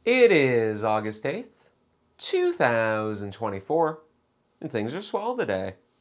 It is August 8th, 2024, and things are swell today.